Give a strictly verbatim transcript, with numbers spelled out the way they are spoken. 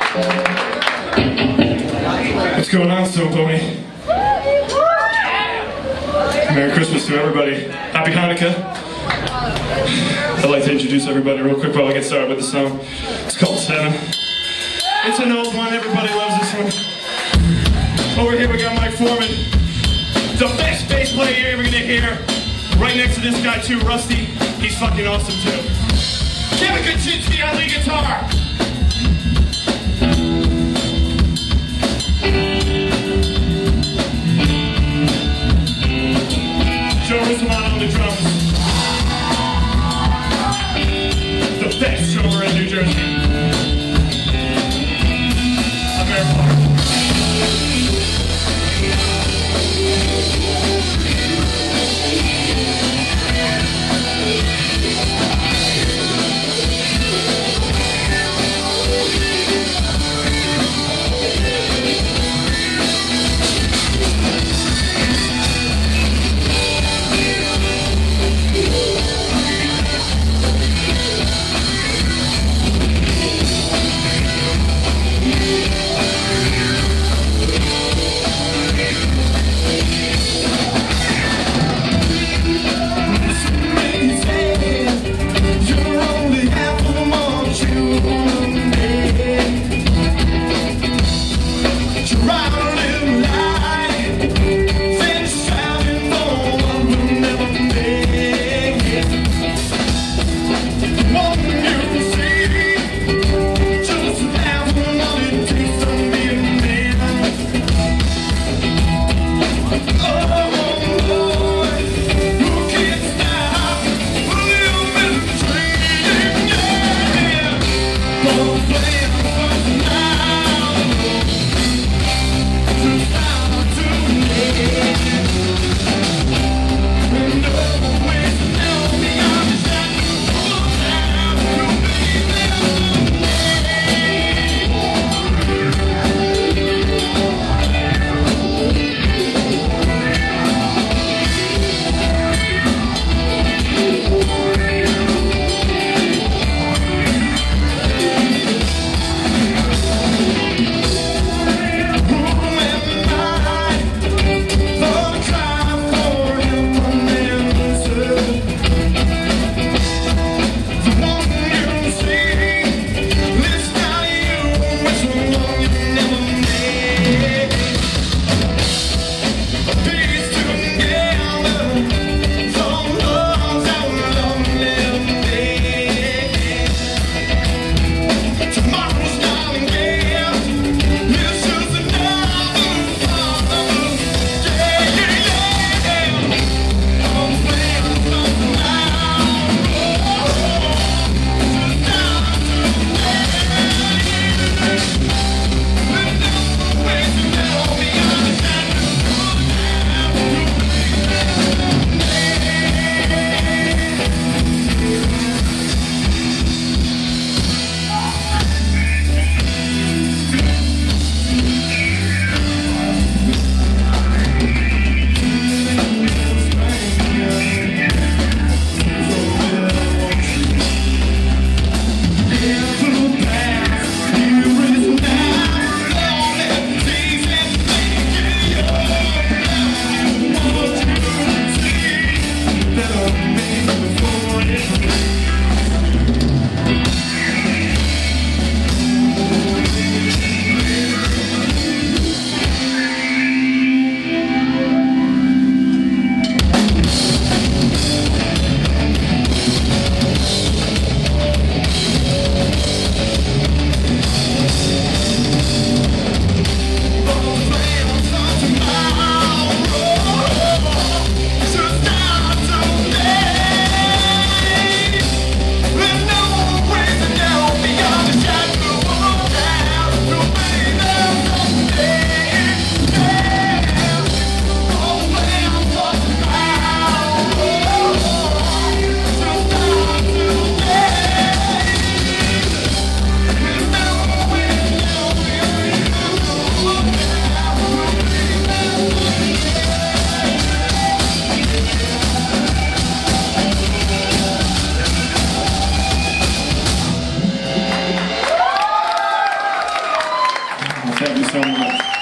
What's going on, Stone Pony? Merry Christmas to everybody. Happy Hanukkah. I'd like to introduce everybody real quick while I get started with the song. It's called Seven. It's an old one, everybody loves this one. Over here we got Mike Foreman, the best bass player you're ever gonna hear. Right next to this guy too, Rusty. He's fucking awesome too. Kevin Kuczynski on lead guitar. Joe Russellman on the drums. The best drummer in New Jersey. I'm Eric Clark. Thank you so much.